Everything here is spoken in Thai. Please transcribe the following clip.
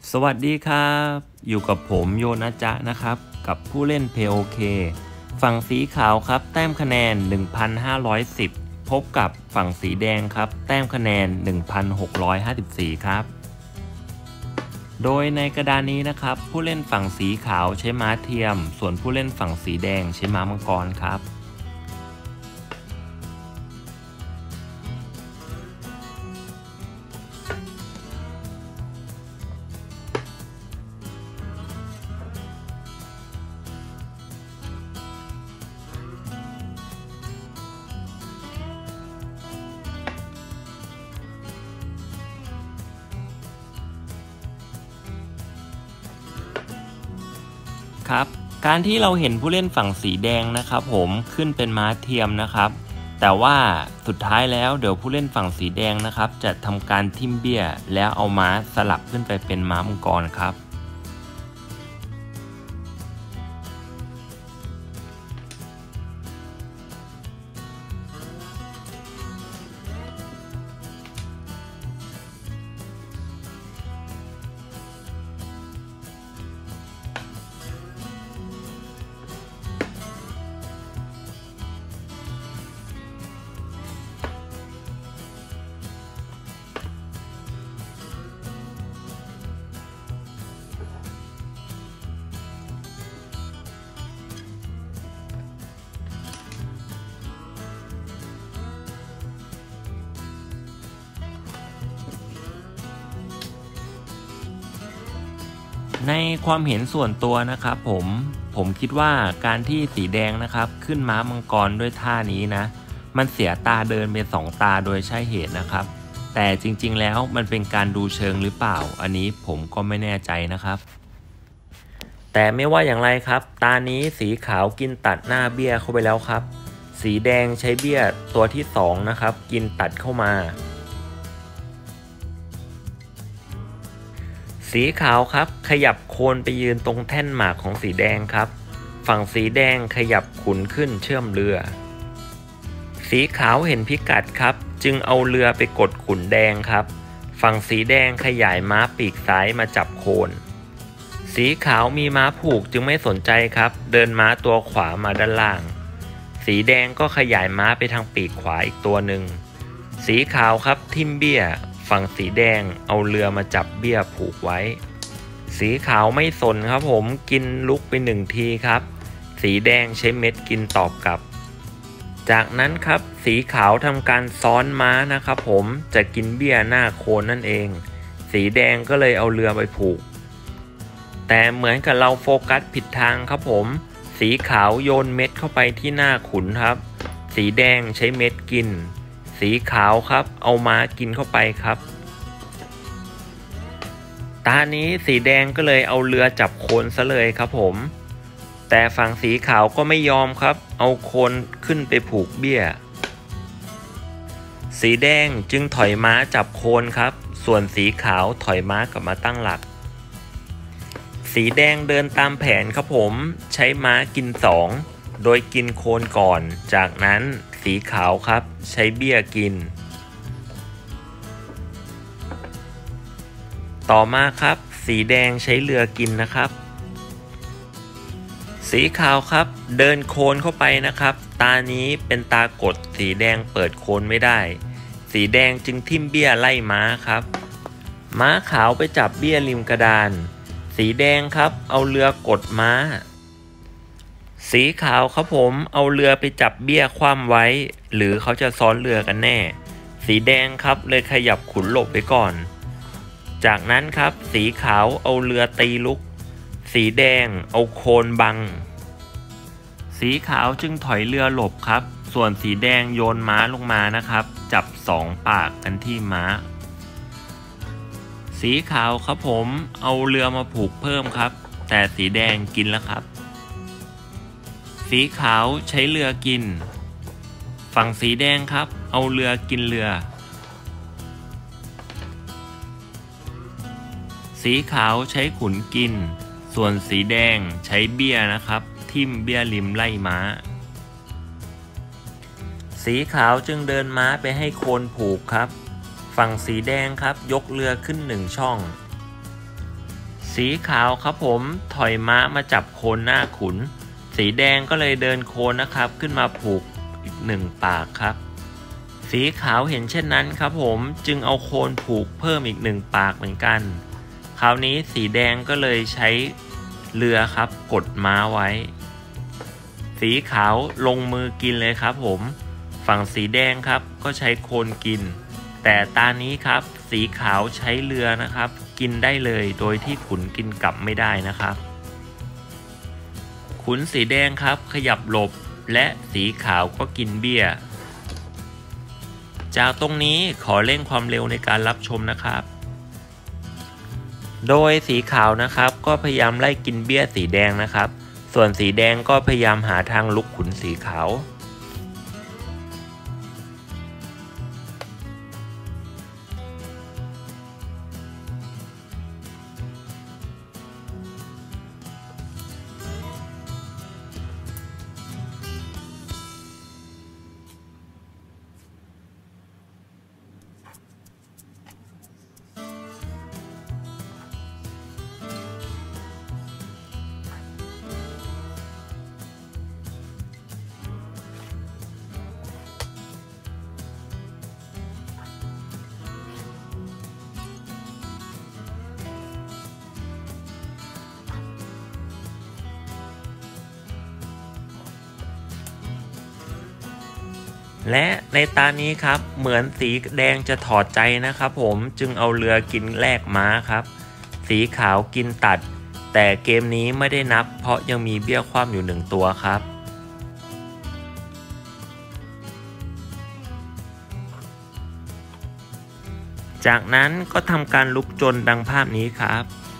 สวัสดีครับอยู่กับผมโยนะจ๊ะนะครับกับผู้เล่น POK ฝั่งสีขาวครับแต้มคะแนน 1,510 พบกับฝั่งสีแดงครับแต้มคะแนน 1,654 ครับโดยในกระดานนี้นะครับผู้เล่นฝั่งสีขาวใช้ม้าเทียมส่วนผู้เล่นฝั่งสีแดงใช้ม้ามังกรครับครับการที่เราเห็นผู้เล่นฝั่งสีแดงนะครับผมขึ้นเป็นม้าเทียมนะครับแต่ว่าสุดท้ายแล้วเดี๋ยวผู้เล่นฝั่งสีแดงนะครับจะทำการทิ่มเบี้ยแล้วเอาม้าสลับขึ้นไปเป็นม้ามังกรครับในความเห็นส่วนตัวนะครับผมคิดว่าการที่สีแดงนะครับขึ้นม้ามังกรด้วยท่านี้นะมันเสียตาเดินไป2 ตาโดยใช่เหตุนะครับแต่จริงๆแล้วมันเป็นการดูเชิงหรือเปล่าอันนี้ผมก็ไม่แน่ใจนะครับแต่ไม่ว่าอย่างไรครับตานี้สีขาวกินตัดหน้าเบี้ยเข้าไปแล้วครับสีแดงใช้เบี้ยตัวที่2นะครับกินตัดเข้ามาสีขาวครับขยับโคนไปยืนตรงแท่นหมากของสีแดงครับฝั่งสีแดงขยับขุนขึ้นเชื่อมเรือสีขาวเห็นพิกัดครับจึงเอาเรือไปกดขุนแดงครับฝั่งสีแดงขยายม้าปีกซ้ายมาจับโคนสีขาวมีม้าผูกจึงไม่สนใจครับเดินม้าตัวขวามาด้านล่างสีแดงก็ขยายม้าไปทางปีกขวาอีกตัวหนึ่งสีขาวครับทิ่มเบี้ยฝั่งสีแดงเอาเรือมาจับเบี้ยผูกไว้สีขาวไม่สนครับผมกินลุกไป1 ทีครับสีแดงใช้เม็ดกินตอบกลับจากนั้นครับสีขาวทำการซ้อนม้านะครับผมจะกินเบี้ยหน้าโคนนั่นเองสีแดงก็เลยเอาเรือไปผูกแต่เหมือนกับเราโฟกัสผิดทางครับผมสีขาวโยนเม็ดเข้าไปที่หน้าขุนครับสีแดงใช้เม็ดกินสีขาวครับเอาม้ากินเข้าไปครับตานี้สีแดงก็เลยเอาเรือจับโคนซะเลยครับผมแต่ฝั่งสีขาวก็ไม่ยอมครับเอาโคนขึ้นไปผูกเบี้ยสีแดงจึงถอยม้าจับโคนครับส่วนสีขาวถอยม้ากลับมาตั้งหลักสีแดงเดินตามแผนครับผมใช้ม้ากิน2โดยกินโคนก่อนจากนั้นสีขาวครับใช้เบี้ยกินต่อมาครับสีแดงใช้เรือกินนะครับสีขาวครับเดินโคนเข้าไปนะครับตานี้เป็นตากดสีแดงเปิดโคนไม่ได้สีแดงจึงทิ่มเบี้ยไล่ม้าครับม้าขาวไปจับเบี้ยริมกระดานสีแดงครับเอาเรือกดม้าสีขาวครับผมเอาเรือไปจับเบี้ยคว่ำไว้หรือเขาจะซ้อนเรือกันแน่สีแดงครับเลยขยับขุนหลบไปก่อนจากนั้นครับสีขาวเอาเรือตีลุกสีแดงเอาโคนบังสีขาวจึงถอยเรือหลบครับส่วนสีแดงโยนม้าลงมานะครับจับ2 ปากกันที่ม้าสีขาวครับผมเอาเรือมาผูกเพิ่มครับแต่สีแดงกินแล้วครับสีขาวใช้เรือกินฝั่งสีแดงครับเอาเรือกินเรือสีขาวใช้ขุนกินส่วนสีแดงใช้เบี้ยนะครับทิ่มเบี้ยริมไล่ม้า สีขาวจึงเดินม้าไปให้โคนผูกครับฝั่งสีแดงครับยกเรือขึ้น1 ช่องสีขาวครับผมถอยม้ามาจับโคนหน้าขุนสีแดงก็เลยเดินโคนนะครับขึ้นมาผูกอีก1 ปากครับสีขาวเห็นเช่นนั้นครับผมจึงเอาโคนผูกเพิ่มอีก1 ปากเหมือนกันคราวนี้สีแดงก็เลยใช้เรือครับกดม้าไว้สีขาวลงมือกินเลยครับผมฝั่งสีแดงครับก็ใช้โคนกินแต่ตานี้ครับสีขาวใช้เรือนะครับกินได้เลยโดยที่ขุนกินกลับไม่ได้นะครับขุนสีแดงครับขยับหลบและสีขาวก็กินเบี้ยจากตรงนี้ขอเร่งความเร็วในการรับชมนะครับโดยสีขาวนะครับก็พยายามไล่กินเบี้ยสีแดงนะครับส่วนสีแดงก็พยายามหาทางลุกขุนสีขาวและในตานี้ครับเหมือนสีแดงจะถอดใจนะครับผมจึงเอาเรือกินแลกม้าครับสีขาวกินตัดแต่เกมนี้ไม่ได้นับเพราะยังมีเบี้ยคว่ำอยู่1 ตัวครับจากนั้นก็ทำการลุกจนดังภาพนี้ครับ